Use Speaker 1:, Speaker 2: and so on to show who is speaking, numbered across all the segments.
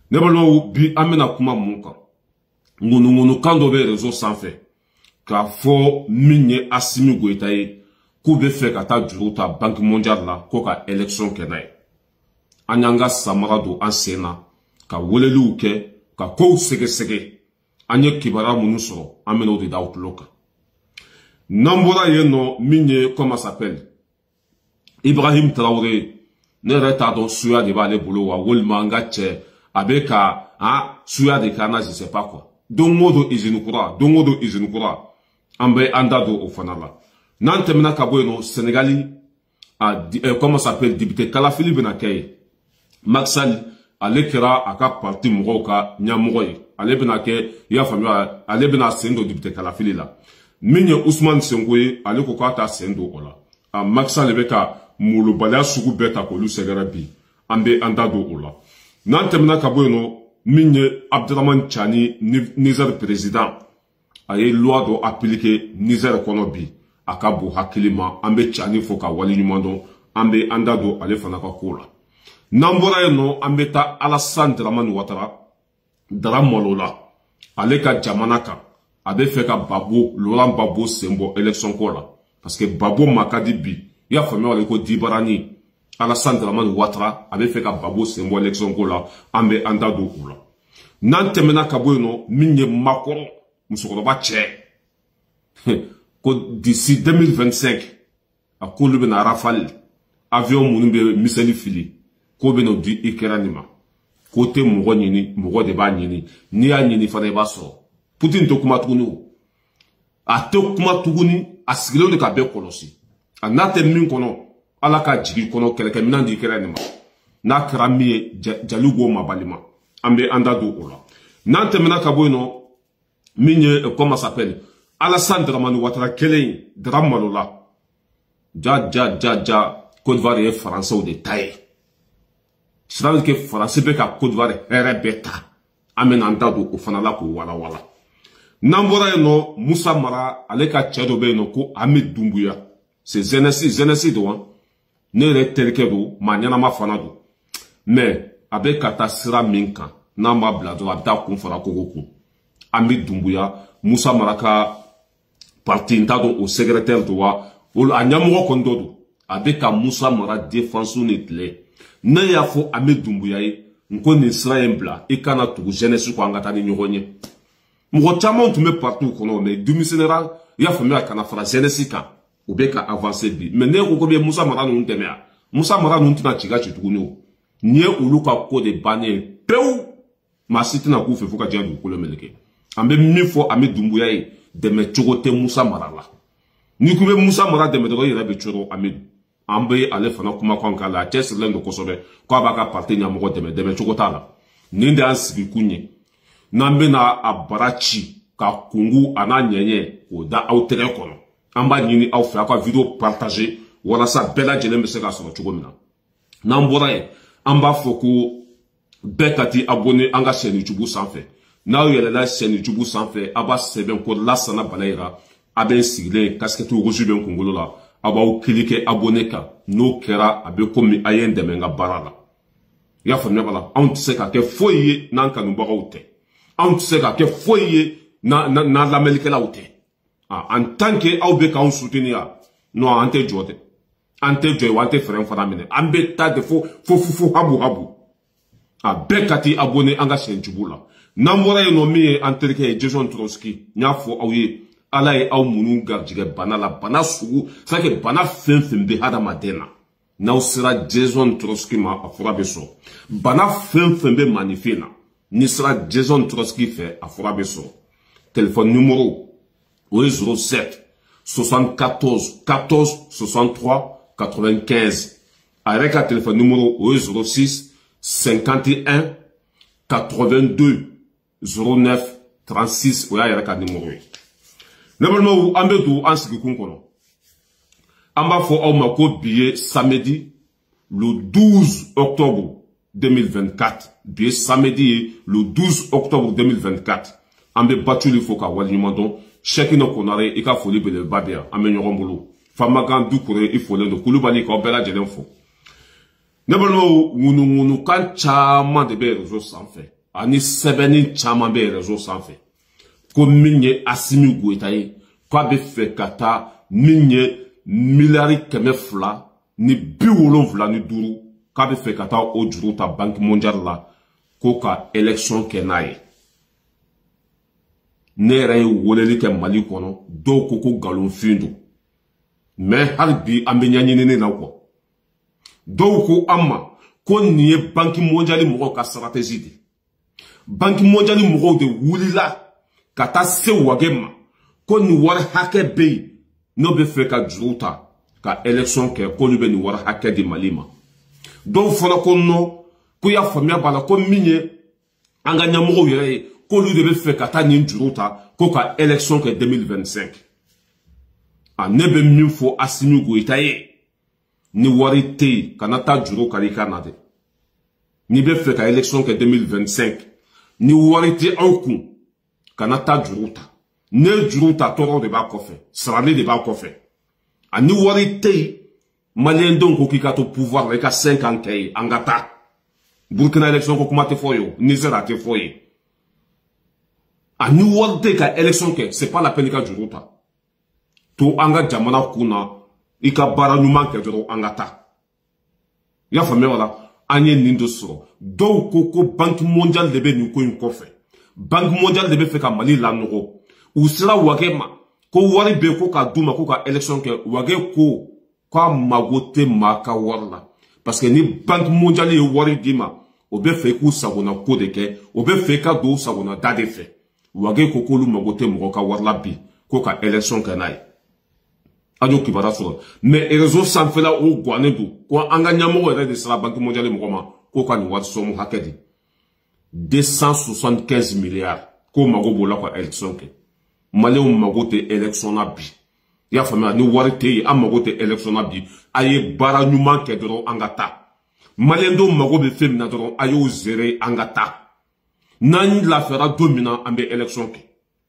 Speaker 1: Ne balo bi amena kuma munka. Ngunu kan do be réseau sans fait. Ka fo minye Assimi Goïta ye kou be fe ka ta juru ta Banque mondiale la ko ka élection kenay. Anyanga samara do an sena ka welelu ke ka ko sege anye kibara munu soro amena de da outlook. Nambora ye no minye comment s'appelle Ibrahim Traoré ne reta don suya de ba le bolo wa wolma nga che abeka suya de kana je sais pas quoi. Dongodo izinukura ambe andado au fanala. Nantemena kaboyeno Sénégali comment s'appelle député Kalafili Benakay. Maxal alekera aka parti mugoka nyamugoy. Ale benake ya famia ale bena sendo député Kalafili la. Minye Ousmane Sengoye ale ko ta sendo ola. Maxal beka mulu bala sugu beta ko lu segarabi. Ambe andado ola. Nantemena kaboyeno minye Abdraman Chani Niger président aye loi do appliquer Niger konobi akabu hakilima ambe Chani foka wali nyumando ambe andado ale fanaka kola nambora no ambe ta Alassane Dramane Ouattara Dramolola ale ka jamanaka abe feka babo Laurent Gbagbo sembo élection kola parce que babo makadi bi ya famille wale ko dibarani Alassane Dramane Ouattara avait fait ka babo sembo élection kola ambe andado kola nantemena kaboyno minye makoro musokoroba che ko d'ici 2025 akolu bena Rafale avion munumbe miseli fili ko beno di ikeranima kote mugo nyini mugo de ba nyini ni ya nyini fana ba so Putin to kuma tugunu a to kuma tuguni asigilo de ka be kolosi anate min kono ala ka jigi kono keleke minandi ikeranima na krami jalugo mabalima ambe andado ola nantemena kaboyno minye comment s'appelle Alassane Dramane Ouattara kelen Dramalola ja Côte d'Ivoire et français au détail cela veut dire que français be ka Côte d'Ivoire beta amen andado o fanala ko wala nambora no Moussa Mara aleka chedo be no ko Ahmed Doumbouya c'est Genesi do ne retelkedo manyana ma fanado mais avec katasira minka namba blado abda kun fara kogoku Ahmed Doumbouya Moussa Maraka parti intado au secrétaire de wa ol anyamugo kondodo avec Moussa Mara défense netle na ya fo Ahmed Doumbouya nko ni Israël bla e kana tugu jeunesse ko angata ni nyonye mugo chama tume partout kono mais demi général ya fo me kana fara jeunesse ka obeka avancer bi mais ne ko be Moussa Mara no ntemea Moussa Mara no ntina chiga chitugu no nie uluka ko de bané peu ma site na ku fe foka jandu ko le meleke ambe mi fo Ahmed Doumbouya de me chogote Moussa Mara la ni ku be Moussa Mara de me do yira be choro Ahmed ambe ale fana kuma kwanka la chess lendo ko sobe ko abaka parti nya mo de me chogota la ninde ansigi kunye nambe na abarachi ka kungu ananyenye o da autere kono amba nyini au fa ka video partager wala sa bela jele mbese ka so chogomina nambora amba foko bekati abonné anga chaîne YouTube sans fait na yele la chaîne YouTube sans fait aba seben ko lasana balaira aben sigle kasketu roju ben kongolo la aba o cliquer abonné ka no kera abe komi ayende menga barala ya famne bala on tse ka ke foyer nanka no baroute on tse ka ke foyer na la melike la ute en tant que au be ka on soutenir no ante jote ante joy wante frère fana mine ambe ta de fo habu bekati abonné anga chaîne YouTube la nambora no mi anterke Jason Trotsky nyafo awye ala e aw munu garjige bana la bana sugu sake bana fenfembe hada madena na usira Jason Trotsky ma afura beso bana fenfembe manifena ni sera Jason Trotsky fait afura beso téléphone numéro 07 74 14 63 95 avec un téléphone numéro 06 51 82 09 36 oya yara ka numéro normalement ambe do ansiki kunkono amba fo o mako billet samedi le 12 octobre 2024 billet samedi le 12 octobre 2024 ambe battu le foka wali nyumando cheki no konare e ka foli bele babia ambe nyorombolo famagan du kure il faut le kulubali ko bela jelen fo normalement wunu kan chama de be réseau sans fait ani sɛbɛnni caman bɛ réseau sanfɛ ko min ye Assimi Goïta ye k'a bɛ fɛ ka taa min ye miliyari 200 ni 75 k'a bɛ fɛ ka taa o juru ta Banque mondiale la ko ka élection kɛ n'a ye. Ne yɛrɛ ye weleli kɛ Mali kɔnɔ dɔw ko ko nkalonfin don mais hali bi an bɛ ɲɛɲinini na quoi. Dɔw ko an ma ko nin ye Banque mondiale mɔgɔw ka stratégie de. Banque mondiale mɔgɔw de wulila ka taa se wage ma ko nin wari hakɛ bɛ yen n'o bɛ fɛ ka juru ta ka élection kɛ k'olu bɛ nin wari hakɛ di Mali ma. Dɔw fana ko non ko y'a faamuya b'a la ko min ye an ka ɲɛmɔgɔw yɛrɛ ye k'olu de bɛ fɛ ka taa nin juru ta ko ka élection kɛ 2025. Ne bɛ min fɔ Assimi Goïta ye ni wari tɛ yen kana taa juru kari i ka na dɛ. N'i bɛ fɛ ka élection kɛ 2025 ni wari tɛ aw kun kana taa juru ta. Ne juru ta tɔɔrɔ de b'a kɔfɛ sarali de b'a kɔfɛ. Ni wari tɛ yen Malien denw ko k'i ka to pouvoir la i ka 5 ans kɛ yen an ka taa. Burkina élection ko kuma tɛ fɔ ye o Niger a tɛ fɔ ye. Ni wari tɛ ka élection kɛ c'est pas la peine i ka juru ta. To an ka jamana kunna i ka baara ɲuman kɛ dɔrɔn an ka taa. I y'a faamuya wala an ye nin de sɔrɔ. Dɔw ko Banque mondiale de bɛ nin ko in kɔfɛ. Banque mondiale de bɛ fɛ ka Mali lanɔgɔ. U sera wage ma ko wari bɛ ko ka d'u ma ko ka élection kɛ wage ko k'a mago tɛ maa ka wari la. Parce que ni Banque mondiale ye wari d'i ma o bɛ fɛ i k'u sagona ko de kɛ o bɛ fɛ i ka don u sagona da de fɛ. Wage ko k'olu mago tɛ mɔgɔ ka wari la bi ko ka élection kɛ n'a ye. An y'o kibaruya sɔrɔ mais réseau sanfɛla o guwanen don ko an ka ɲɛmɔgɔ yɛrɛ de sera Banque mondiale mɔgɔ ma ko ka nin wari sɔmu hakɛ di 275 milliards ko mago b'o la ka élection kɛ. Maliens mago tɛ élection na bi. I y'a faamuya ni wari tɛ yen an mago tɛ élection na bi a ye baara ɲuman kɛ dɔrɔn an ka taa. Maliens dɔw mago bɛ fɛn min na dɔrɔn a y'o gérer an ka taa. N'an lafiyara don min na an bɛ élection kɛ.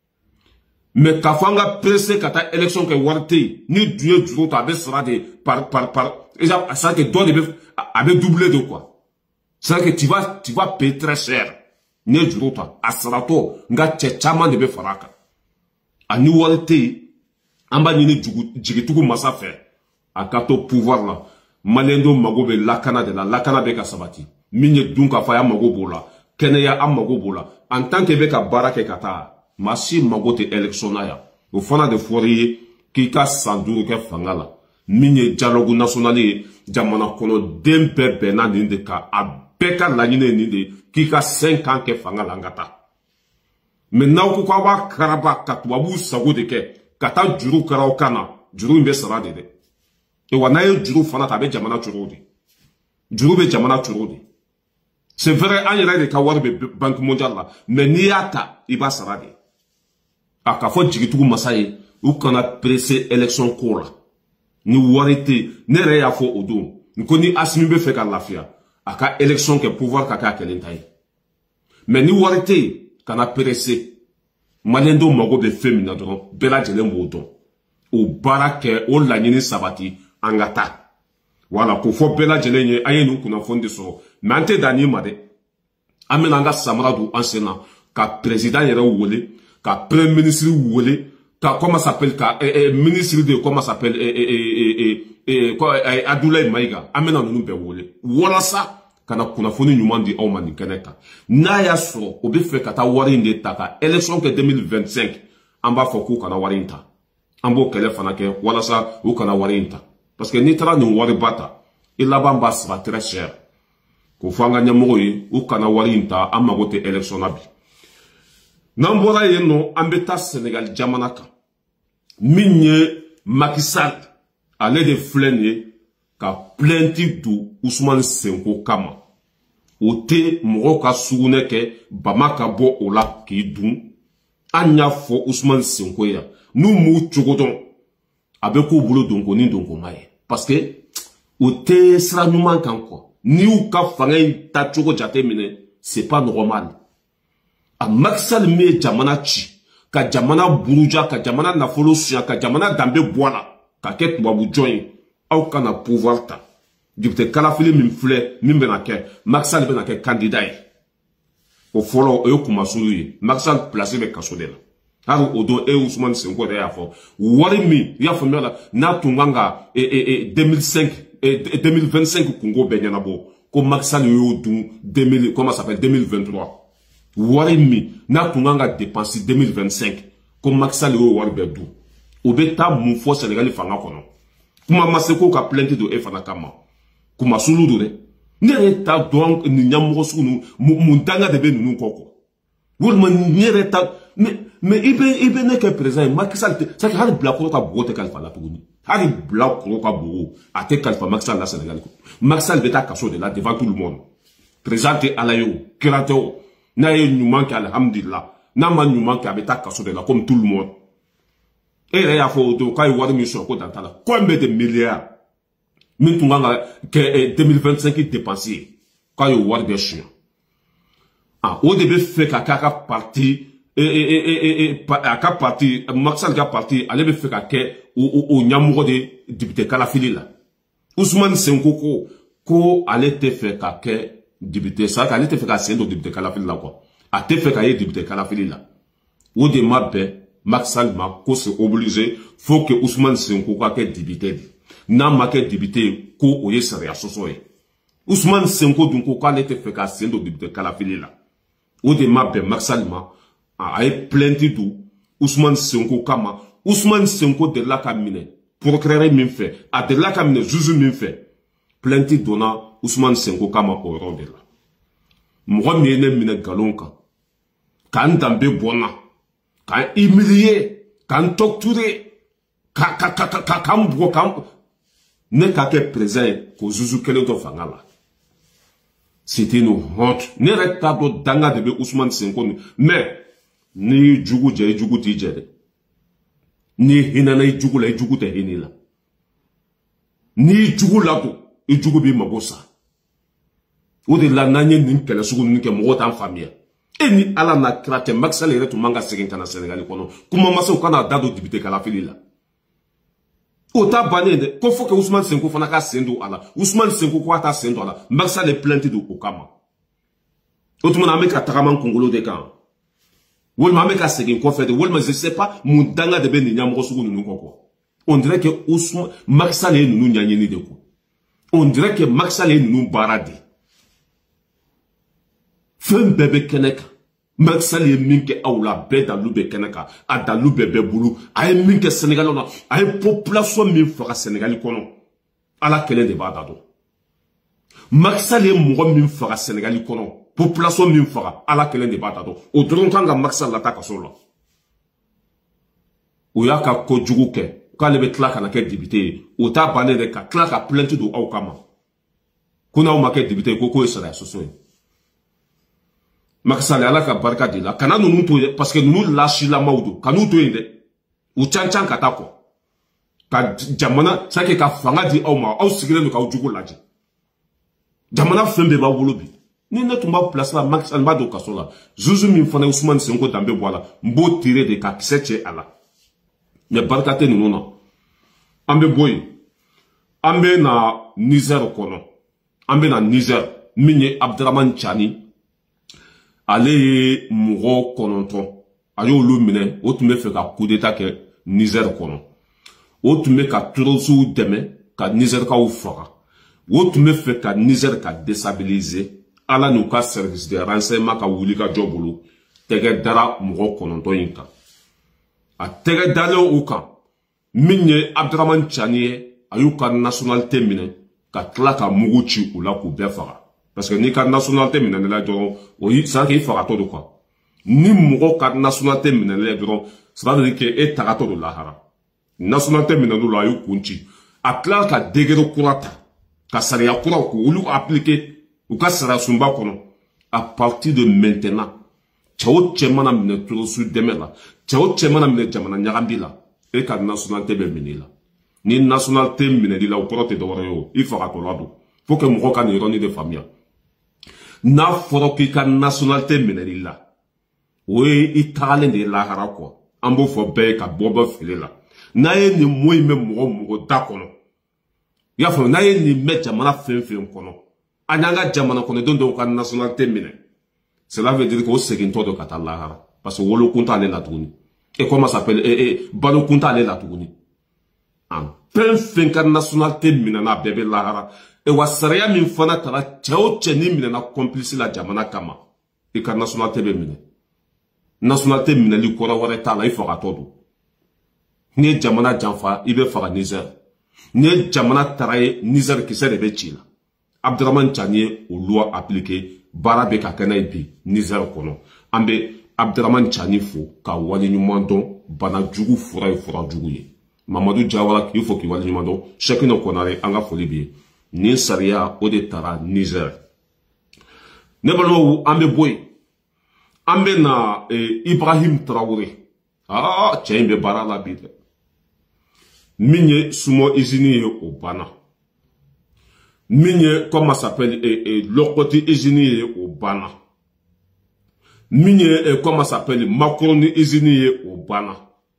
Speaker 1: Mais k'a fɔ an ka pressé ka taa élection kɛ wari tɛ yen ni dun ye juru ta a bɛ sara de par ça que dɔ de bɛ a bɛ doubler de quoi. C'est que tu vas payer très cher. Ni ye juru ta a saratɔ nka cɛ caman de bɛ fara a kan. Ani wari tɛ yen an b'a ɲini jigitigiw masa fɛ a ka to pouvoir la. Malien dɔw mago bɛ lakana de la lakana bɛ ka sabati. Min ye dun k'a fɔ a y'a mago b'o la kɛnɛya an mago b'o la en tant que bɛ ka baara kɛ ka taa. Maa si mago tɛ élection na yan o fana de fɔra i ye k'i ka san 5 kɛ fanga la min ye dialogue national ye jamana kɔnɔden bɛɛ bɛnna nin de kan a bɛɛ ka laɲini ye nin de k'i ka 5 ans kɛ fanga la an ka taa mais n'aw ko k'aw b'a karaba ka tubabuw sago de kɛ ka taa juru kɛra aw kan na juru in bɛ sara de dɛ wa n'a ye juru fana ta a bɛ jamana cogo di juru bɛ jamana cogo di c'est vrai an yɛrɛ de ka wari bɛ Banque mondiale la mais n'i y'a ta i b'a sara de. A ka fɔ jigitigiw masa ye u kana pressé élection ko la ni wari tɛ ne yɛrɛ y'a fɔ o don ko ni Assimi bɛ fɛ ka lafiya a ka élection kɛ pouvoir ka kɛ a kelen ta ye mais ni wari tɛ yen kana pressé Malien dɔw mago bɛ fɛn min na dɔrɔn bɛɛ lajɛlen b'o dɔn o baara kɛ o laɲini sabati an ka taa wala ko fɔ bɛɛ lajɛlen ye an ye nin kunnafoni de sɔrɔ mais an tɛ dan nin ma dɛ an bɛna an ka samara don an sen na ka président yɛrɛ wele ka premier ministre wele ka comment s'appelle ka ministre de comment s'appelle Abdoulaye Maïga an bɛna ninnu bɛɛ wele walasa kana kunnafoni ɲuman di aw ma nin kɛnɛ kan n'a y'a sɔrɔ o bɛ fɛ ka taa wari in de ta ka élection kɛ 2025 an b'a fɔ k'u kana wari in ta an b'o kɛlɛ fana kɛ walasa u kana wari in ta parce que n'i taara nin wari ba ta i laban b'a sara très cher ko fɔ an ka ɲɛmɔgɔ ye u kana wari in ta an mago tɛ élection na bi. N'an bɔra yen nɔ an bɛ taa Sénégal jamana kan min ye Macky Sall ale de filɛ nin ye ka plainte don Ousmane Sonko kama o tɛ mɔgɔw ka sugunɛ kɛ bama ka bɔ o la k'i dun an y'a fɔ Ousmane Sonko ye n'u m'u cogo dɔn a bɛ k'u bolo donko ni donkoma ye parce que o tɛ sira ɲuman kan quoi ni y'u ka fanga in ta cogo jate minɛ c'est pas normal. A Macky Sall min ye jamana ci ka jamana buruja ka jamana nafolo suya ka jamana danbe bɔ a la ka kɛ tubabu jɔn ye aw kana pouvoir ta député kalafili min filɛ min bɛna kɛ Macky Sall bɛna kɛ candidat ye o folo e kuma sulu Macky Sall placé be kaso de la haru odo e Ousmane Sonko de ya fo wari mi ya fo mela na tunganga 2005 2025 Congo benyana bo ko Macky Sall yo dun 2000 comment ça s'appelle 2023 wari mi na tunganga dépenser 2025 ko Macky Sall yo wari be du o be ta mu fo Sénégal fanga kono kuma maseko ka plainte do e fana kama kuma sulu do de nere ta donc ni nyamgo sunu muntanga de be nunu koko wurma nere ta mais ibe ne que président Macky Sall ça que har bla ko ka bote kalfa la puguni har bla ko ka bo ate kalfa Macky Sall la Sénégal ko Macky Sall beta kaso de là devant tout le monde présenté alayo kirato na ye nyuma ka alhamdulillah na ma nyuma ka beta kaso de là comme tout le monde et là ya fo do kai wari mission ko dans la combien de milliards min tunganga que 2025 dépensé quand yo wari de chien ah au début fait kaka parti aka parti Macky Sall ka parti ale be fait kaka o nyamugo de député Kalafili la Ousmane Sonko ko ale te fait kaka député ça ale te fait kaka sendo député Kalafili la quoi a te fait kaka député Kalafili la au de mabbe Macky Sall ma ko c'est obligé faut que Ousmane Sonko ka député n'a ma ke député ko oye sariya sosoye Ousmane Sonko dun ko ale te fait kaka sendo député Kalafili la o de mabbe Macky Sall ma a plainte du Ousmane Sonko kama Ousmane Sonko de la kamine procureur min fait a de la kamine juge min fait plainte donna Ousmane Sonko kama au rond de la mo mi ne mine galonka kan dambe bona kan humilier kan torturer kan bro kan ne ka ke présent ko juge kele to fangala c'était une honte ne reta do danga de Ousmane Sonko mais ni jugu je jugu ti jere ni hinana jugu la jugu te hinila ni jugu la do jugu bi mabosa o de la nanye ni kele sugu ni ke mo tan famille e ni ala na krate Macky Sall retu manga segen kana Sénégal kono kuma maso kana dado député Kalafili la o ta bané de ko fo que Ousmane Sonko fana ka sendo ala Ousmane Sonko ko ata sendo ala Macky Sall plainte do okama o tuma na me ka tagaman kongolo de kan Wolma me ka segin ko fait de wolma je sais pas mun danga de ben nyamgo sugu nunu koko on dirait que Ousmane Macky Sall est nunu nyanyeni de ko on dirait que Macky Sall est nunu baradi fem bebe keneka Macky Sall est minke awla be da lube keneka a da lube be bulu ay minke Sénégal on ay population min fera Sénégal kono ala kelen de ba dado Macky Sall est mo min fera Sénégal kono population min fera ala kelen de bata do o dron kanga Macky Sall la ta kasola o ya ka ko jugu ke ka le be tla kana ke député o ta bané de ka tla ka plainte do au kama kuna o ma ke député ko sera soso Macky Sall ala ka barka de la kana nunu to parce que nunu lâche la maudo kanu to inde o chanchan kata ko ka jamana sake ka fanga di au ma au sigire no ka o jugu laji jamana fembe ba wolobi ni ne tumba place la Macky Sall ba do kasola zuzu min fana Ousmane Sonko dambe boala mbo tirer de ka kiseche ala me barkate ni nona ambe boy ambe na Niger kono ambe na Niger minye Abdraman Chani ale mugo kononto ayo lumine o tume fe ka coup d'état ke Niger kono o tume ka trosu deme ka Niger ka ufara o tume fe ka Niger ka déstabiliser ala nous ka service de renseignement ka wuli ka jobulu tege dara mugo kononto yinka a tege dale o kan minye Abdraman Chani ayu ka nationalité mine ka tla ka mugu ci ula ku befara parce que ni ka nationalité mine la do o yi sa ki fara to do quoi ni mugo ka nationalité mine la do ça veut dire que et tarato do lahara nationalité mine do la yu kunci a tla ka degero kurata ka sariya kura ko ulu appliquer ou ka sara sumba kono à partir de maintenant chawo chemana mine to su demela chawo chemana mine jamana nyagambila e ka nationalité be minila ni nationalité mine di la o prote do waro il faut to lado faut que mo ka ni roni de famille na foro ki ka nationalité mine di la we itale de la hara ko ambo fo be ka bobo filela na ye ni moy me mo da kono ya fo na ye ni me jamana fen kono anyanga jamana kono dondo ka nationalité mine Cela veut dire qu'au seguinto de Katalahara. Parce que Wolo Kunta allait la tourner. Et comment ça s'appelle? Balo Kunta allait la tourner. En plein fin nationalité minana bébé lahara. Et wasaria min fana tara chao cheni minana complice la jamana kama. Et car nationalité be mine. Nationalité mine li kora ware ta la il faut todo. Ne jamana janfa ibe fara Niger. Ne jamana taraye Niger qui s'est rebe chila. Abdraman Chanie ou loi appliquée barabe ka kana bi Niger kono. Ambe Abdraman Chani fo ka wali nyumando bana jugu fura jugu ye. Mamadou Diawara il faut qu'il wali nyumando chacun no konare anga foli bi. Ni saria o de tara Niger. Ne balmo ambe boy. Ambe na Ibrahim Traoré. Ah, tiens be bara la bi. Minye sumo izini au bana. Minye, comment ça s'appelle, le côté izini au bana. Minye, comment ça s'appelle, Macron izini au bana.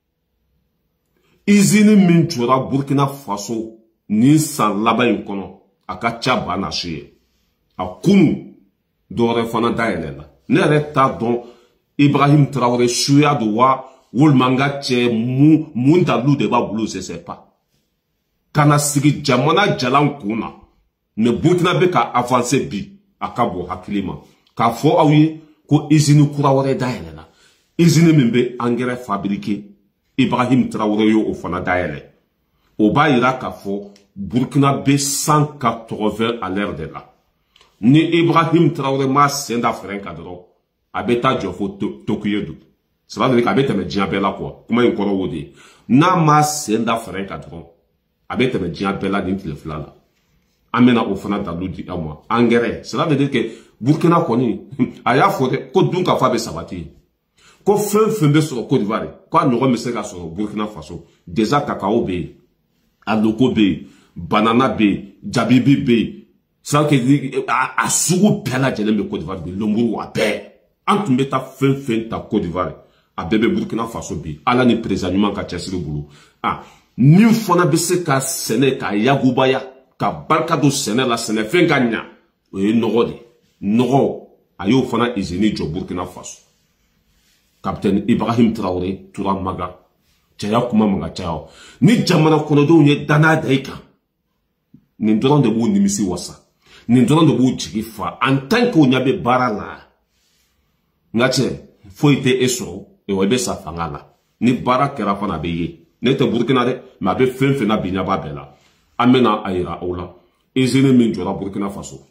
Speaker 1: Izini mintura Burkina Faso, ni san laba inkono, akacha bana shie. A kunu, dore fana daelela. Ne reta don, Ibrahim Traoré, shuya doua, wol manga che munda lu de ba bulu se pas. Kana sigi jamana jalan kuna. Ne Burkina be ka avancer bi akabo hakilima. Ka fo awi ko izini kura wore daele la. Izini mimbe engrais fabriqué. Ibrahim Traoré yo o fana daele. O ba ira ka fo Burkina be 180 à l'heure de là. Ni Ibrahim Traoré ma senda frenka dro. Abeta jofo tokuyedu. Cela veut dire qu'abeta me diabela quoi. Comment il koro wodi. Na ma senda frenka dro. Abeta me diabela din tileflala. Amena au fana daludi à moi. Engrais. Cela veut dire que Burkina koni. Aya fote. Ko dunka fabe sabati. Ko fembe sur Côte d'Ivoire. Ko nous remettons sur Burkina Faso. Déjà cacao be. Aloko be. Banana be. Jabibi be. Ça que dit. A sougou pela jeleme Côte d'Ivoire be. Lomburu a be. Antu meta fin ta Côte d'Ivoire. A bébé Burkina Faso be. Ala ni présalement ka chesiri boulou. Ah. Ni fona bese ka sene ka yagubaya. Ka barka do sene la sene fen ganya o ye nogo de nogo ayo fana izini jo Burkina Faso Capitaine Ibrahim Traoré tura maga chaya kuma maga chao ni jamana kono do nye dana daika ni ndoran de bu nimisi wasa ni ndoran de bu jigifa en tant que onyabe barala ngache foite eso e webe sa fangala ni barakera fana beye ne te Burkina de ma be fen na binya babela amena aira ola ezene minjora Burkina Faso.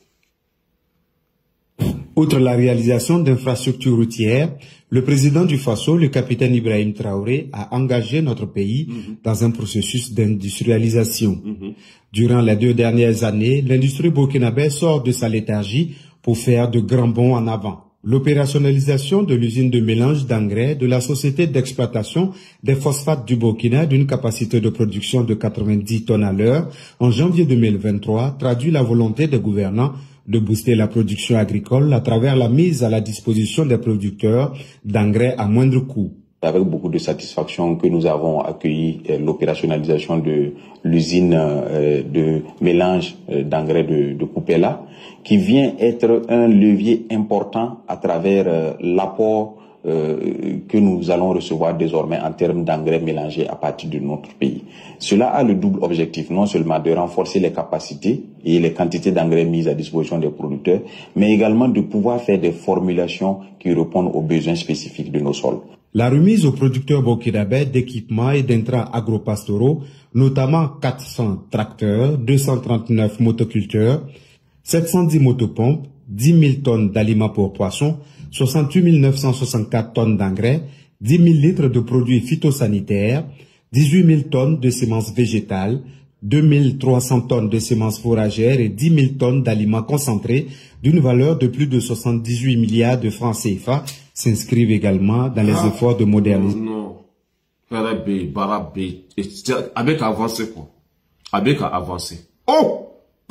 Speaker 2: Outre la réalisation d'infrastructures routières, le président du Faso, le capitaine Ibrahim Traoré, a engagé notre pays dans un processus d'industrialisation. Durant les 2 dernières années, l'industrie burkinabé sort de sa léthargie pour faire de grands bonds en avant. L'opérationnalisation de l'usine de mélange d'engrais de la société d'exploitation des phosphates du Burkina d'une capacité de production de 90 tonnes à l'heure en janvier 2023 traduit la volonté des gouvernants de booster la production agricole à travers la mise à la disposition des producteurs d'engrais à moindre coût.
Speaker 3: Avec beaucoup de satisfaction que nous avons accueilli l'opérationnalisation de l'usine de mélange d'engrais de Koupela, qui vient être un levier important à travers l'apport que nous allons recevoir désormais en termes d'engrais mélangés à partir de notre pays. Cela a le double objectif, non seulement de renforcer les capacités et les quantités d'engrais mises à disposition des producteurs, mais également de pouvoir faire des formulations qui répondent aux besoins spécifiques de nos sols.
Speaker 2: La remise aux producteurs burkinabés d'équipements et d'intrants agropastoraux, notamment 400 tracteurs, 239 motoculteurs, 710 motopompes, 10 000 tonnes d'aliments pour poissons, 68 964 tonnes d'engrais, 10 000 litres de produits phytosanitaires, 18 000 tonnes de semences végétales, 2 300 tonnes de semences fourragères et 10 000 tonnes d'aliments concentrés d'une valeur de plus de 78 milliards de francs CFA s'inscrivent également dans les efforts de modernisation.
Speaker 1: Non, avec avancer quoi. Avec avancer. Oh!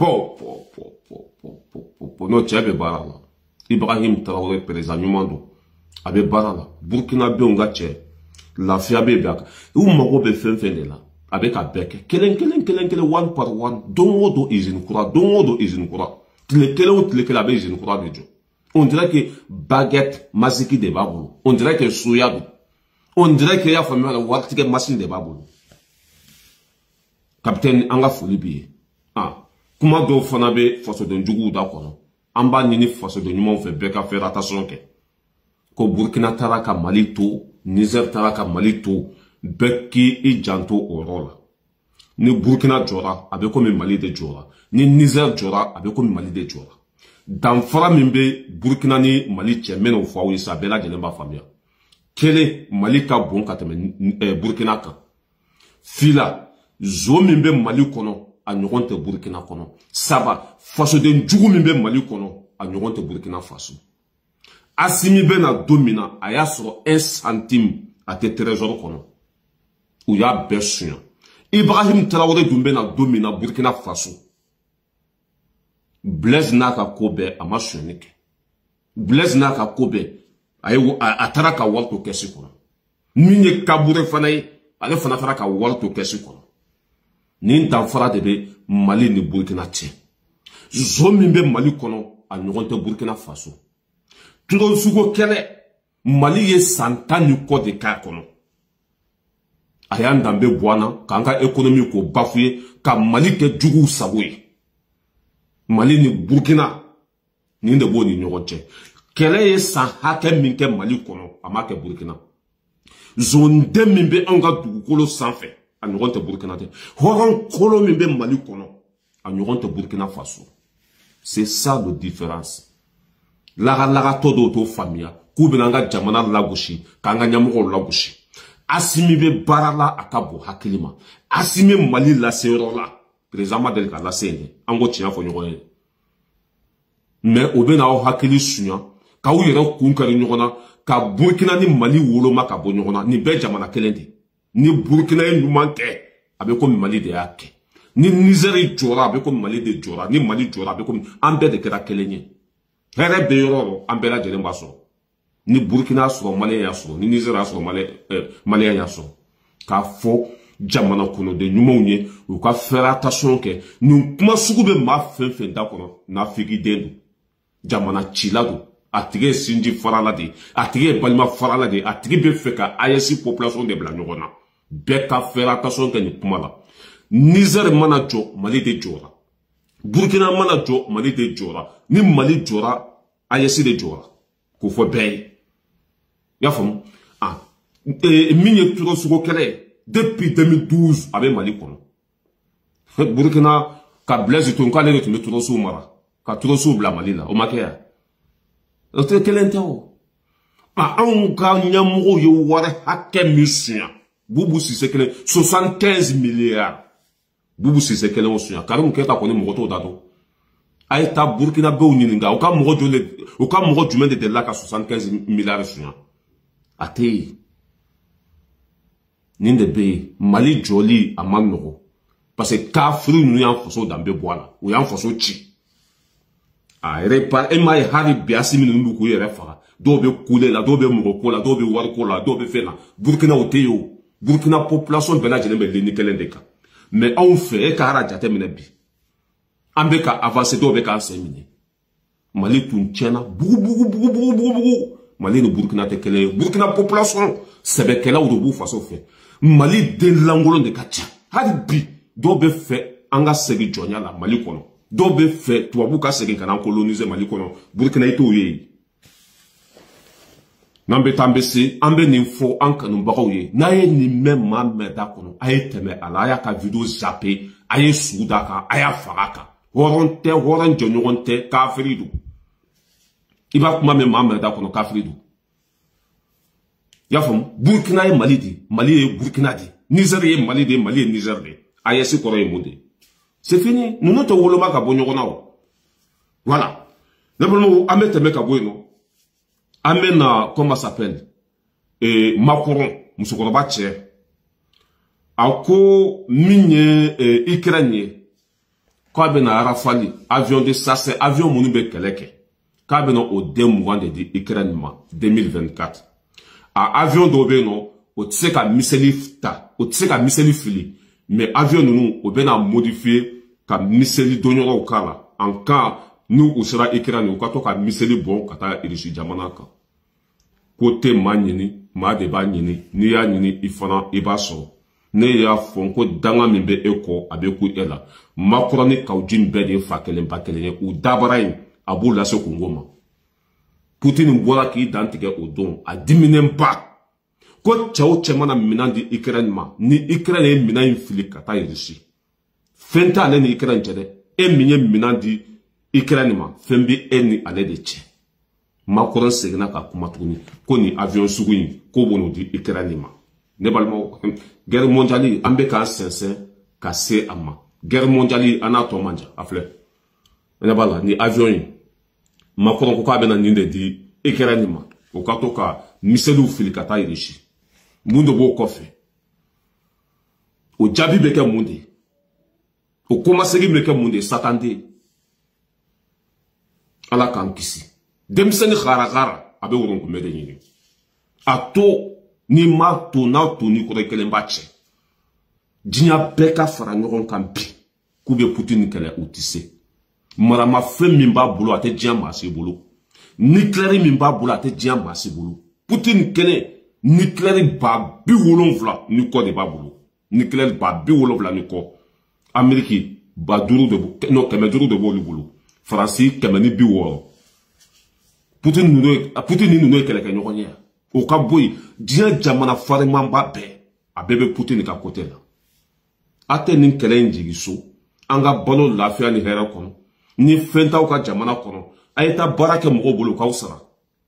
Speaker 1: Non, tu avais barala. Ibrahim Traoré, président Numando. Avec barala. Burkina Bionga, tché. La fiabe biaka. Ou mago be fen là. Avec un bec. Kelen, one par one. Dongo do izin kura. Dongo do izin kura. Tile kelen la be izin kura bejo. On dirait que baguette masiki de babou. On dirait que soyabou. On dirait qu'il y a famille la wartique machine de babou. Capitaine Anga Folibi. Ah. Comment do fanabe faso de njugu da kono. Amba nini faso de nyumon fe beka faire attention ke. Ko Burkina taraka Malito, Niger taraka Malito, beki i janto orola. Ni Burkina jora, abe komi Mali de jora. Ni Niger jora, abe komi Mali de jora. Dans fara mimbe Burkina ni Mali tche meno fwa ou isa bela jenemba famia. Kele Mali ka bon kateme Burkina ka. Fila, zo mimbe Mali kono, a nyogonte Burkina kono. Saba, faso de njugu mimbe Mali kono, a nyogonte Burkina faso. Asimi be na domina, a ya soro 1 centime a te trésor kono. Ou ya besunya. Ibrahim Traoré dumbe na domina Burkina Faso. Blaise naka kobe a masunik. Blaise naka kobe a taraka walto kesi kono. Minye kabure fanaye, ale fana taraka walto kesi kono. Nin danfara debe Mali ni Burkina tche. Zomimbe Mali kono a nyogonte Burkina Faso. Tudon sugo kele, Mali ye santani kode ka kono. Ayan dambe buana, kanga ekonomi ko bafuye, ka Mali ke jugu saboye. Mali ni Burkina, ni ndebo ni nyogonche. Kele ye san hake minke Mali kono, amake Burkina. Zonde mimbe anga dugukolo sanfe, a nyogonte Burkina te. Horan kolo mimbe Mali kono, a nyogonte Burkina Faso. C'est ça la différence. Laga todo to famia, kubenanga jamana lagushi, kanga nyamugo lagushi. Asimi be barala akabo hakilima. Asimi Mali la serola. Président del ka la sene. Ango tia fo nyogoye. Mais obena o hakili sunya. Ka u yere kunkari nyogona. Ka Burkina ni Mali wolo maka bo nyogona. Ni be jamana kelendi. Ni Burkina e numanke. Abe komi Mali de yake. Ni Nigeri jora abe komi Mali de jora. Ni Mali jora abe komi ambe de kera kelenye. Here be yoro ambe la jenemba so. Ni Burkina soro Malien ya soro, ni Nigeria soro Malien ya soro. Ka fo jamana kono de nyumonye, ou ka faire attention ke, nou kuma sugube ma fen da kono, na figi dendu. Jamana chiladu, atige sinji farala de, atige balima farala de, atige be feka ayesi population de bla nyogona. Be ka faire attention ke ni kuma la. Niger mana jo, Mali de jora. Burkina mana jo, Mali de jora. Ni Mali jora, ayesi de jora. Ko fo bey. Yafum, ah, minye turo sugo kele, depuis 2012, abe Mali kono. Burkina, ka Blaise Tonka le retume turo su mara, ka turo su bla Mali la, o makea. Ote kele nte o. Ah, ka nyamugo yo ware hake misunya. Bubu si sekele, 75 milliards. Bubu si sekele o sunya. Karim keta kone mwoto dado. Aeta Burkina be unininga, oka mwoto jume de la ka 75 milliards sunya. Ate ninde be Mali joli amanogo parce que kafri nu yan foso dambe boala ou yan foso chi a repa e mai hari biasi min ndu ko yere fa do be kule la do be mo ko la do be war ko la do be fena Burkina oteyo Burkina population bela jele be leni kelendeka mais on fait ka hara jate bi ambe ka avancer do be ka enseigner Mali tun chena bugu Mali no Burkina te kele Burkina population sebe kele ou do faso fe Mali de langolo de kacha hadi bi do be fe anga segi jonya la Mali kono do be fe tuabu ka segi kana coloniser Mali kono Burkina ito ye nambe tambesi ambe ni fo anka no bagaw ye na ye ni memma meda kono aye teme ala aya ka video zappé aye sudaka aya faraka horon jonyoronte ka afridu Iba kuma me mamma da kono kafridu. Yafum Burkina e Mali di, Mali e Burkina di, Niger e Mali di, Mali e Niger di. Ayesi koro e mode. C'est fini, nous ne te woloma ka bonyo nao. Voilà. N'importe ame teme ka boyno. Ame na comment s'appelle? Macron, musokoro bache. Ako minye Ukraine. Kwa be na Rafale, avion de sase, avion monu be keleke. Kabeno au démouvan de Ukraine 2024. A avion d'obeno, au tseka miseli ta, au tseka miseli fili. Mais avion nous, au bena modifié, ka miseli donyoro au kala. En cas, nous u sera Ukraine u ka to ka miseli bon ka taa Russie jamana kan côté ma ɲini ma de b'a ɲini n'i y'a ɲini i fana i b'a sɔrɔ ne y'a fɔ ko danga min bɛ e kɔ a bɛ ku e la Macron kaw jin bɛɛ de ye fa kelen ba kelen ye u dabara in a b'u lase kungo ma Poutine bɔra k'i dan tigɛ o don a diminɛn ba ko cɛw cɛ mana minan di Ukraine ma ni Ukraine ye minan in fili ka taa Russie fɛn t'ale ni Ukraine cɛ dɛ e min ye minan di Ukraine ma fɛn bɛ e ni ale de cɛ Macron seginna ka kuma tuguni ko ni avion sugu in ko b'o di Ukraine ma ne balimaw guerre mondiale an bɛ k'an sɛnsɛn ka se a ma guerre mondiale an n'a tɔ man jan a filɛ ne b'a la ni avion in Macron ko k'a bɛna nin de di Ukraine ma o ka to ka miseliw fili ka taa Russie mun de b'o kɔfɛ o jaabi bɛ kɛ mun de ye o komasegin bɛ kɛ mun de ye Satan de ye Ala k'an kisi denmisɛnnin xara a bɛ woronkunbɛ de ɲini a to ni ma to n'a to ni kɔrɔ kelen b'a cɛ diɲɛ bɛɛ ka fara ɲɔgɔn kan bi k'u bɛ Poutine kɛlɛ u tɛ se maramafɛn min b'a bolo a tɛ diɲɛ maa si bolo nucléaire min b'a bolo a tɛ diɲɛ maa si bolo Poutine kɛlɛ nucléaire ba 70 ni kɔ de b'a bolo nucléaire ba 70 ni kɔ Amérique ba 5 de b'o non 500 de b'olu bolo Faransi 160 Poutine ni ninnu ye kɛlɛkɛ ɲɔgɔn ye o ka bɔ yen diɲɛ jamana farimanba bɛɛ a bɛɛ bɛ Poutine ka côté la a tɛ nin kɛlɛ in jigi so an ka balo lafiya ni hɛrɛ kɔnɔ ni fɛn t'aw ka jamana kɔnɔ a ye taa baara kɛ mɔgɔw bolo k'aw sara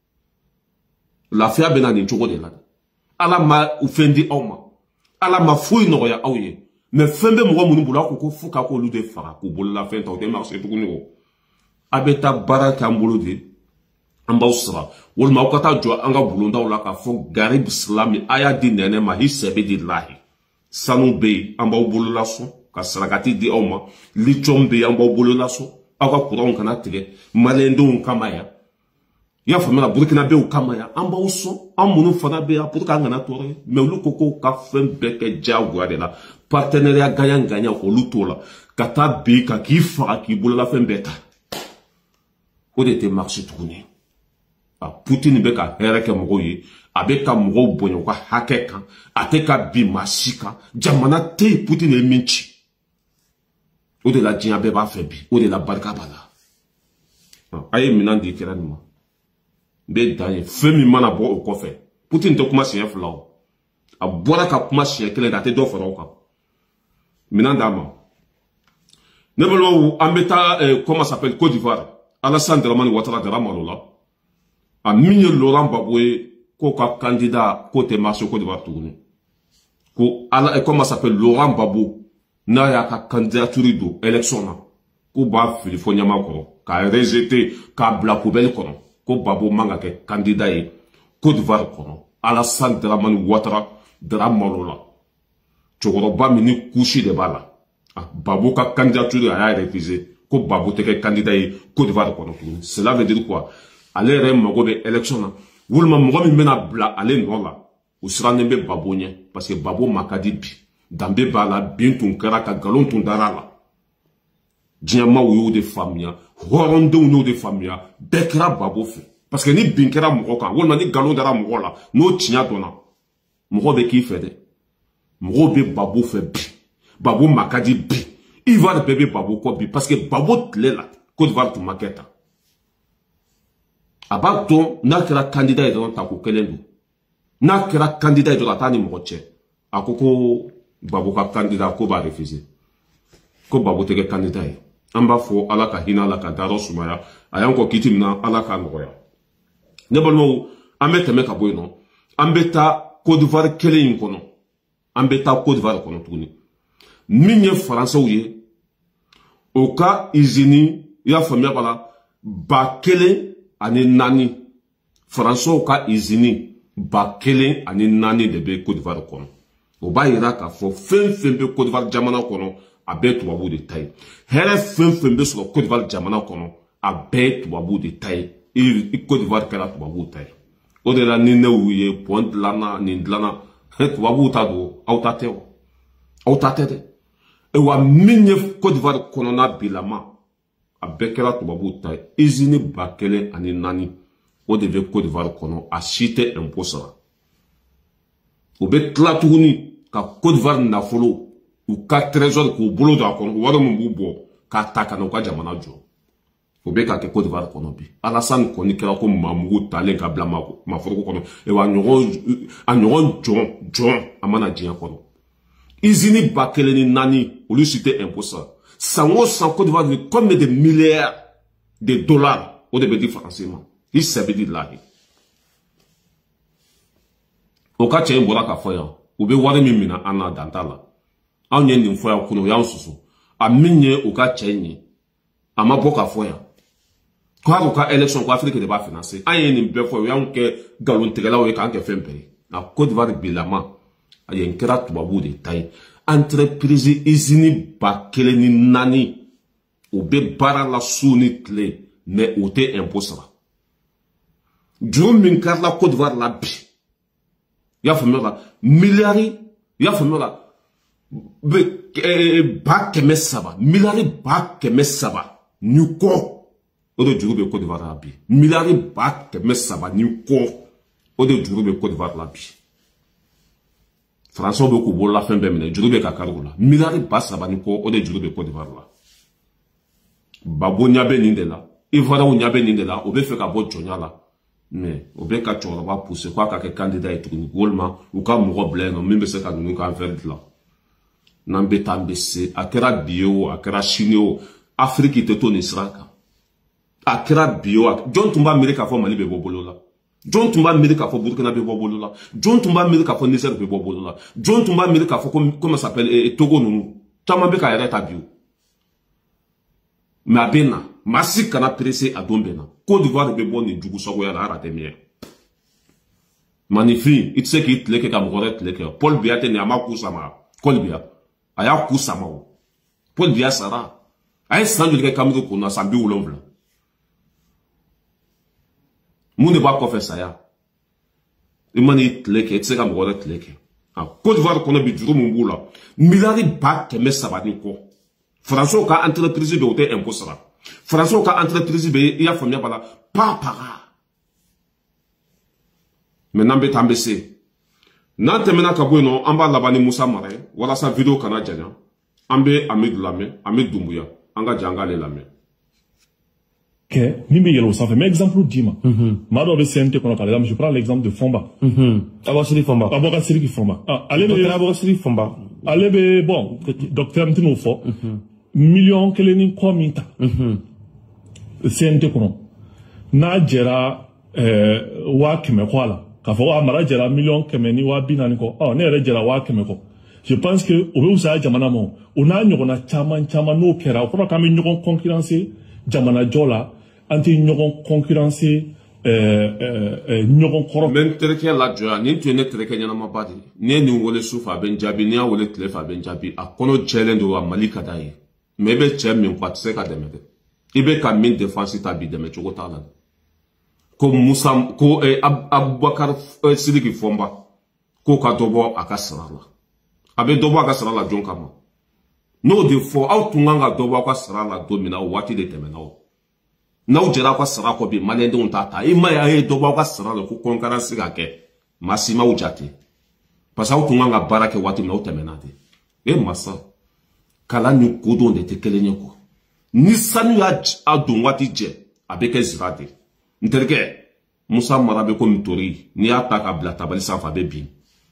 Speaker 1: lafiya bɛ na nin cogo de la Ala ma fɛn di aw ma Ala ma foyi nɔgɔya aw ye mais fɛn bɛ mɔgɔ minnu bolo a ko fo k'a k'olu de faga k'u bolola fɛn ta o tɛ marché tuguni o a bɛ taa baara kɛ an bolo de an b'aw sara walima aw ka taa jɔ an ka bulondaw la k'a fɔ Garib Silami a y'a di nɛnɛ ma i sɛbɛ de lahi sanu bɛ yen an b'aw bolola sɔn ka sarakati di aw ma lithium bɛ yen an b'aw bolola sɔn aw ka courant kana tigɛ maliyɛndenw kama yan i y'a faamuya Burkina bɛw kama yan an b'aw sɔn an minnu fana bɛ yan pour que an kana tɔɔrɔ ye mais olu ko k'u ka fɛn bɛɛ kɛ diyagoya de la partenariat gagnant olu t'o la ka taa bin ka k'i faga k'i bolola fɛn bɛɛ ta o de tɛ marché tuguni Poutine bɛ ka hɛrɛ kɛ mɔgɔw ye a bɛ ka mɔgɔw bonya u ka hakɛ kan a tɛ ka bin maa si kan jamana tɛ yen Poutine ye min ci o de la diɲɛ bɛɛ b'a fɛ bi o de la barika b'a la a ye minɛn di Ukraine ma n bɛ dan ye fɛn min mana bɔ o kɔfɛ Poutine tɛ kuma siɲɛ fila o a bɔra ka kuma siɲɛ kelen de a tɛ dɔ fara o kan minɛn d'a ma ne balimaw an bɛ taa comment s'appelle Côte d'Ivoire Alassane Dramane Ouattara dara malo la a min ye Laurent Gbagbo ye k'o ka candidat k'o tɛ marché Côte d'Ivoire tuguni ko comment s'appelle Laurent Gbagbo n'a y'a ka candidature don élection na k'u b'a fili fo ɲɛma kɔrɔ k'a rejeter k'a bila poubelle kɔnɔ ko Gbagbo man ka kɛ candidat ye Côte d'Ivoire kɔnɔ Alassane Dramane Ouattara dara malo la cɛkɔrɔba min ni couche de b'a la Gbagbo ka candidature a y'a refusé ko Gbagbo tɛ kɛ candidat ye Côte d'Ivoire kɔnɔ tuguni cela veut dire quoi ale yɛrɛ mago bɛ élection na walima mɔgɔ min bɛna bila ale nɔ la o sirannen bɛ Gbagbo ɲɛ parce que Gbagbo ma ka di bi danbe b'a la bin tun kɛra ka nkalon tun dara a la diɲɛmaw y'o de faamuya hɔrɔndenw y'o de faamuya bɛɛ kɛra Gbagbo fɛ parce que ni bin kɛra mɔgɔ kan walima ni nkalon dara mɔgɔ la n'o tiɲɛ dɔnna mɔgɔ bɛ k'i fɛ dɛ mɔgɔw bɛ Gbagbo fɛ bi Gbagbo ma ka di bi Ivoire bɛɛ bɛ Gbagbo kɔ bi parce que Gbagbo tile la Côte d'Ivoire tun ma kɛ tan a b'a dɔn n'a kɛra candidat ye dɔrɔn tako kelen don n'a kɛra candidat ye dɔrɔn a t'a ni mɔgɔ cɛ a ko Gbagbo ka candidat ko b'a refuser ko Gbagbo tɛ kɛ candidat ye an b'a fɔ Ala ka hinɛ la ka dayɔrɔ sumaya a y'an kɔ kiti min na Ala k'a nɔgɔya ne balimaw an bɛ tɛmɛ ka bɔ yen nɔ an bɛ taa Côte d'Ivoire kelen in kɔnɔ an bɛ taa Côte d'Ivoire kɔnɔ tuguni min ye Faransɛw ye o ka usine i y'a faamuya b'a la 1004 Faransɛw ka usine 1004 de bɛ Côte d'Ivoire kɔnɔ o b'a yira k'a fɔ fɛn fɛn bɛ Côte d'Ivoire jamana kɔnɔ a bɛɛ tubabuw de ta ye hɛrɛ fɛn fɛn bɛ sɔrɔ Côte d'Ivoire jamana kɔnɔ a bɛɛ ye tubabuw de ta ye Côte d'Ivoire kɛra tubabuw ta ye o de la ni ne y'u ye pont dilanna nin dilanna tubabuw ta don aw ta tɛ o aw ta tɛ dɛ wa min ye Côte d'Ivoire kɔnɔna bilama a bɛɛ kɛra tubabuw ta ye usine 1004 o de bɛ Côte d'Ivoire kɔnɔ a si tɛ impôt sara o bɛ tila tuguni ka Côte d'Ivoire nafolo u ka trésor k'u bolo don a kɔnɔ wari min b'u bɔ k'a ta ka na u ka jamana jɔ o bɛ ka kɛ Côte d'Ivoire kɔnɔ bi Alassane kɔni kɛra ko Mamugu talen ka bila maforoko kɔnɔ a ɲɔgɔn jɔn a mana diɲɛ kɔnɔ usine 1004 olu si tɛ impôt sara san o san Côte d'Ivoire de combien de milliards de dollars o de bɛ di faransi ma i sɛbɛ di lahi o ka cɛ in bɔra ka fɔ yan u bɛ wari min minɛ an na dan t'a la anw ye nin fɔ yan kɔnɔ o y'an susu a min ye u ka cɛ in ye a ma bɔ ka fɔ yan ko hali u ka élection ko Afrique de b'a financer an ye nin bɛɛ fɔ o y'anw kɛ nkalontigɛlaw ye k'an kɛ fɛn bɛɛ ye nka Côte d'Ivoire bilama a ye n kɛra tubabuw de ta ye entreprise usine 1004 o bɛ baara la su ni tile mais o tɛ impôt sara juru min kɛra Côte d'Ivoire la bi i y'a faamuya la miliyari i y'a faamuya la miliyari 300 ni kɔ o de juru bɛ Côte d'Ivoire la bi miliyari 300 ni kɔ o de juru bɛ Côte d'Ivoire la bi Français bɛ k'u bolola fɛn bɛɛ minɛ juru bɛ ka kari o la miliyari 300 ni kɔ o de juru bɛ Côte d'Ivoire la Babo ɲɛ bɛ nin de la Ivoiriens ɲɛ bɛ nin de la o bɛ fɛ ka bɔ jɔnya la mais o bɛ ka cɛkɔrɔba pousser k'a ka kɛ candidat ye tuguni walima u ka mɔgɔ bila yen nɔ min bɛ se ka ninnu ka affaire dilan n'an bɛ taa an bɛ se a kɛra bi ye o a kɛra sini o Afrique tɛ to nin sira kan a kɛra bi ye o jɔn tun b'a miiri k'a fɔ Mali bɛ bɔ bolo la jɔn tun b'a miiri k'a fɔ Burkina bɛ bɔ bolo la jɔn tun b'a miiri k'a fɔ Niger bɛ bɔ bolo la jɔn tun b'a miiri k'a fɔ comment ça s'appelle Togo ninnu caman bɛ ka yɛrɛ ta bi o mais a bɛ na maa si kana pressé a don bɛ na Côte d'Ivoire bɛ bɔ nin jugu sagoya la ara tɛ miɛ manifin i tɛ se k'i tile kɛ ka mɔgɔ wɛrɛ tile kɛ Paul Biya tɛ nin a ma ku sama Paul Biya a y'a ku sama o Paul Biya sara a ye san joli kɛ Cameroun kun na san 70 mun de b'a kɔfɛ saya i ma n'i tile kɛ i tɛ se ka mɔgɔ wɛrɛ tile kɛ Côte d'Ivoire kɔnɔ bi juru min b'u la miliyari 300 ni kɔ Français ka entreprise bɛ o tɛ impôt sara Français ka entreprise bɛ i y'a faamuya b'a la pas paga mais n'an bɛ taa an bɛ se n'an tɛmɛna ka bɔ yen nɔ an b'a laban ni Musa Mara ye walasa vidéo kana janya an bɛ Amidu lamɛn Amidu Dumbuya an ka jan k'ale lamɛn.
Speaker 4: Min bɛ yɛlɛ o sanfɛ mais exemple d'i ma maa dɔw bɛ CNT kɔnɔ par exemple je prends l'exemple de Fomba
Speaker 2: Aboubacar Fomba
Speaker 4: Aboubacar Sidiki Fomba ale bɛ bon docteur n tɛn'o fɔ miliyɔn 1 ni kɔ min ta CNT kɔnɔ n'a jɛra 100,000 kɔ a la k'a fɔ a mara jɛra miliyɔn 100 ni 40,000 kɔ ne yɛrɛ jɛra 100,000 kɔ je pense que o bɛ fisaya jamana ma o n'a ɲɔgɔnna caman caman n'o kɛra o kɔrɔ k'an bɛ ɲɔgɔn concurrencer jamana jɔ la an tɛ ɲɔgɔn concurrencer ɲɔgɔn kɔrɔ.
Speaker 1: Mɛ n terikɛ lajɔya nin tun ye ne terikɛ ɲɛnamaba de ye n'i ye nin wele su fɛ a bɛ n jaabi n'i y'a wele tile fɛ a bɛ n jaabi a kɔnɔ jɛlen don a Mali ka d'a ye mais i bɛ cɛ min kɔ a tɛ se ka dɛmɛ dɛ i bɛ ka min défense ta bi dɛmɛ cogo t'a la ko Aboubacar Sidiki Fomba k'o ka dɔ bɔ a ka sara la a bɛ dɔ bɔ a ka sara la jɔn kama n'o de fɔ aw tun kan ka dɔ bɔ aw ka sara la don min na o waati de tɛmɛna o n'aw jɛra aw ka sara kɔ bi maliyɛndenw t'a ta i ma ye a ye dɔ bɔ aw ka sara la ko concurrence ka kɛ maa si m'aw jate parce que aw tun kan ka baara kɛ waati min na aw tɛmɛna de masa kalan ni kodɔn de tɛ kelen ye kɔ ni sanu y'a don waati jɛ a bɛ kɛ zira de n terikɛ Musa Mara bɛ komi tori n'i y'a ta ka bila tabali sanfɛ a bɛ bin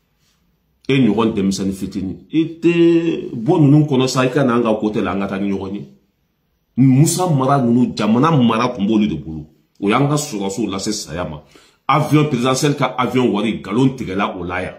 Speaker 1: e ɲɔgɔn denmisɛnnin fitinin i tɛ bɔ ninnu kɔnɔ sa i ka na an ka côté la an ka taa ni ɲɔgɔn ye Musa Mara ninnu jamana mara tun b'olu de bolo o y'an ka sɔrɔsiw lase saya ma avion présidentiel ka avion wari nkalon tigɛla o la yan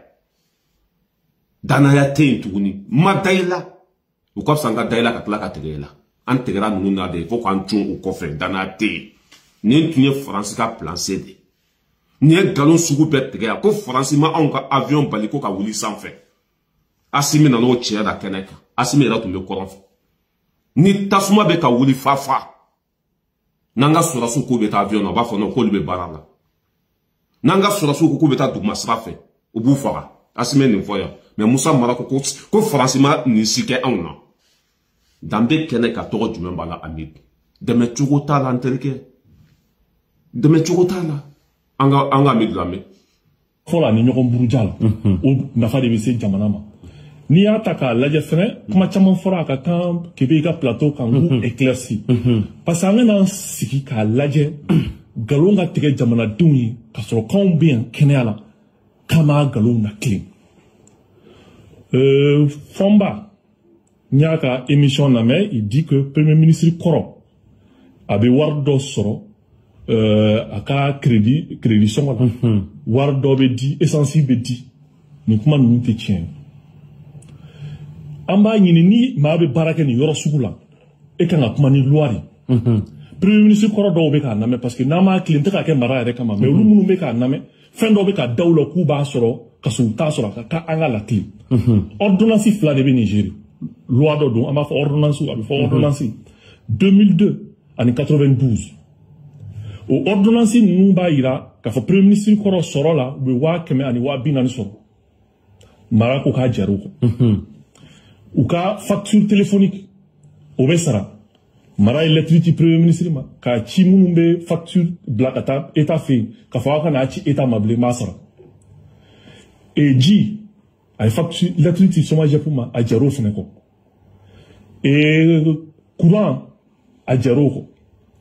Speaker 1: danaya tɛ yen tuguni ma da i la o ka fisa an ka da i la ka tila ka tigɛ i la an tigɛra ninnu na de fo k'an cun o kɔfɛ danaya tɛ yen nin tun ye Faransi ka plan C de nin ye nkalon sugu bɛɛ tigɛ yan ko Faransi ma anw ka avion bali ko ka wuli sanfɛ Asimi nan'o cɛ da kɛnɛ kan Asimi yɛrɛ tun bɛ kɔrɔn fɛ ni tasuma bɛ ka wuli fa n'an ka sɔrɔsiw k'u bɛ taa avion na u b'a fɔ non k'olu bɛ baara la n'an ka sɔrɔsiw k'u bɛ taa duguma sira fɛ u b'u faga Asimi nin fɔ yan mais Musa Mara ko Faransi ma nin si kɛ anw na danbe kɛnɛ ka tɔgɔ jumɛn b'a la Amidu dɛmɛ cogo t'a la an terikɛ dɛmɛ cogo t'a la an ka mi lamɛn
Speaker 4: fɔlɔ ni ɲɔgɔn buruja la o nafa de bɛ se jamana ma n'i y'a ta k'a lajɛ fɛnɛ kuma caman fɔra a ka kan k'i b'i ka plateau kan k'u éclairci parce que an bɛna sigi k'a lajɛ nkalon ka tigɛ jamanadenw ye ka sɔrɔ k'anw bɛ yan kɛnɛya la k'an b'a nkalon na tilen Fomba n y'a ka émission lamɛn il dit que premier ministre kɔrɔ a bɛ wari dɔ sɔrɔ a ka crédit sɔngɔ la wari dɔ bɛ di essence bɛ di nin kuma ninnu tɛ tiɲɛ an b'a ɲini ni maa bɛ baara kɛ nin yɔrɔ sugu la e kan ka kuma ni loi de premier ministre kɔrɔ dɔw bɛ k'a lamɛn parce que n'an m'a tilen n tɛ k'a kɛ mara yɛrɛ kama mais olu minnu bɛ k'a lamɛn fɛn dɔw bɛ ka da u la k'u b'a sɔrɔ ka sɔrɔ u t'a sɔrɔ a ka an ka latilen ordonnance fila de bɛ Niger loi dɔ don an b'a fɔ ordonnance a bɛ fɔ ordonnance 2002 ani 92 o ordonnance ninnu b'a yira k'a fɔ premier ministre kɔrɔ sɔrɔ la u bɛ 100 ani 40 sɔrɔ mara ko k'a jar'u kan u ka facture téléphonique o bɛ sara mara ye lettre ci premier ministre ma k'a ci minnu bɛ facture bila ka taa état fɛ yen k'a fɔ aw kana ci état ma bilen m'a sara ji a ye facture lettre ci SOMAGEP ma a jar'o fɛnɛ kɔ courant a jar'o kɔ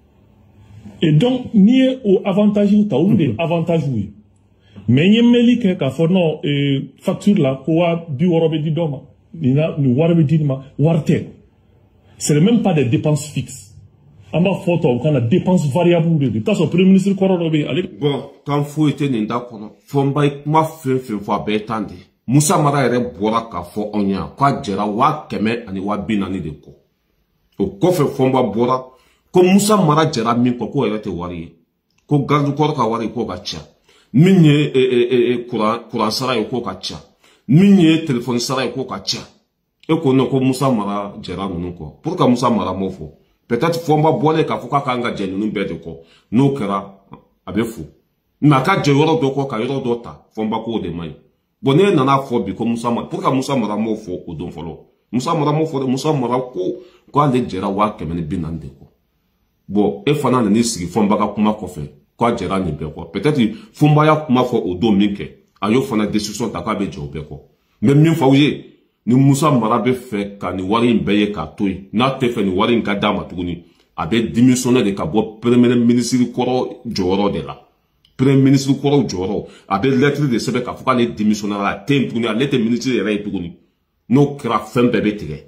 Speaker 4: et donc n'i ye o avantage ta olu de avantage ye mais n ye mɛnli kɛ k'a fɔ non facture la ko 60 bɛ di dɔ ma nin wari bɛ di nin ma wari tɛ c'est même pas des dépenses fixes an b'a fɔ tubabu kan na dépenses variables de i bɛ taa sɔrɔ premier ministre kɔrɔ dɔ bɛ yen ale.
Speaker 1: bon kan foyi tɛ nin da kɔnɔ Fɔnba ye kuma fɛn fɛn fɔ a bɛɛ tan de Musa Mara yɛrɛ bɔra k'a fɔ anw ɲɛna k'a jɛra 100 ani 40 de kɔ o kɔfɛ Fɔnba bɔra ko Musa Mara jɛra min kɔ k'o yɛrɛ tɛ wari ye ko garde corps ka wari k'o ka ca min ye courant sara ye k'o ka ca min ye téléphone sara ye k'o ka ca e ko non ko Musa Mara jɛra ninnu kɔ pour que Musa Mara m'o fɔ peut-être Fɔnba bɔlen k'a fɔ k'a kan ka jɛ ninnu bɛɛ de kɔ n'o kɛra a bɛ fo mais a ka jɛ yɔrɔ dɔ kɔ ka yɔrɔ dɔ ta Fɔnba k'o de man ɲi bon ne nana fɔ bi ko Musa Mara pour que Musa Mara m'o fɔ o don fɔlɔ Musa Mara m'o fɔ Musa Mara ko ale jɛra 140 de kɔ bon e fana nan'i sigi Fɔnba ka kuma kɔfɛ k'a jɛra nin bɛɛ kɔ peut-être Fɔnba y'a kuma fɔ o don min kɛ a y'o fana décision ta k'a bɛ jɛ o bɛɛ kɔ mais min fɔ aw ye ni Musa Mara bɛ fɛ ka nin wari in bɛɛ ye k'a to yen n'a tɛ fɛ nin wari in ka d'a ma tuguni a bɛ démissionner de ka bɔ premier ministre kɔrɔ jɔyɔrɔ de la premier ministre kɔrɔ jɔyɔrɔ a bɛ lettre de sɛbɛn k'a fɔ k'ale démissionner la a tɛ yen tuguni ale tɛ ministre yɛrɛ ye tuguni n'o kɛra fɛn bɛɛ bɛ tigɛ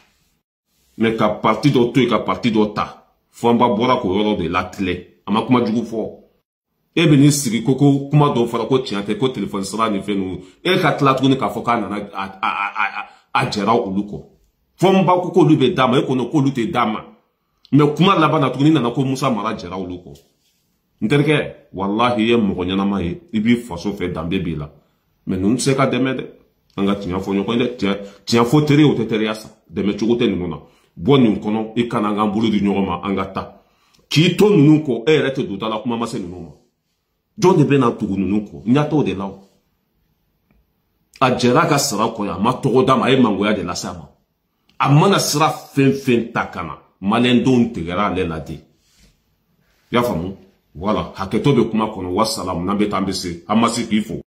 Speaker 1: mais ka parti dɔ to yen ka parti dɔ ta Fɔnba bɔra k'o yɔrɔ de latilen a ma kuma jugu fɔ e bɛ n'i sigi ko kuma dɔw fɔra ko tiɲɛ tɛ ko téléphone sara ni fɛn ninnu e ka tila tuguni k'a fɔ k'a nana a jɛra olu kɔ Fɔnba ko k'olu bɛ d'a ma e ko non k'olu tɛ d'a ma mais kuma laban na tuguni nana ko Musa Mara jɛra olu kɔ n terikɛ walahi i ye mɔgɔ ɲɛnama ye i b'i faso fɛ danbe b'i la mais ninnu tɛ se ka dɛmɛ dɛ an ka tiɲɛ fɔ ɲɔgɔn ye dɛ tiɲɛ fɔ teri o tɛ teriya sa dɛmɛ cogo tɛ ninnu na bɔ nin kɔnɔ i kana an k'an bolo di ɲɔgɔn ma an ka taa k'i to ninnu kɔ e yɛrɛ tɛ don da la kuma ma se ninnu ma jɔn de bɛ na tugu ninnu kɔ n y'a t'o de la a jɛra ka sara kɔ yan a ma tɔgɔ d'a ma a ye mangoya de lase a ma a mana sira fɛn fɛn ta ka na maliyɛndenw tigɛra ale la de i y'a faamu voilà hakɛto bɛ kuma kɔnɔ wasalamu n'an bɛ taa an bɛ se an ma se k'i fo